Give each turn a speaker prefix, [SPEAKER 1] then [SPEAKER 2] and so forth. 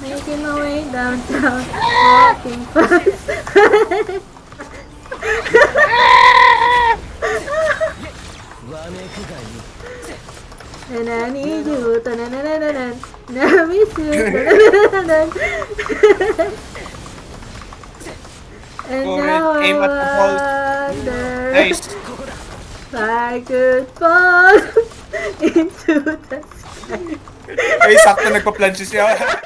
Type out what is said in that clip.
[SPEAKER 1] Making my way downtown, walking fast. And I need you, tenenenenen. And I miss you, tenenenenen. And now I wonder if I could fall into the sky.
[SPEAKER 2] Ay, sakto nagpa-plunge siya.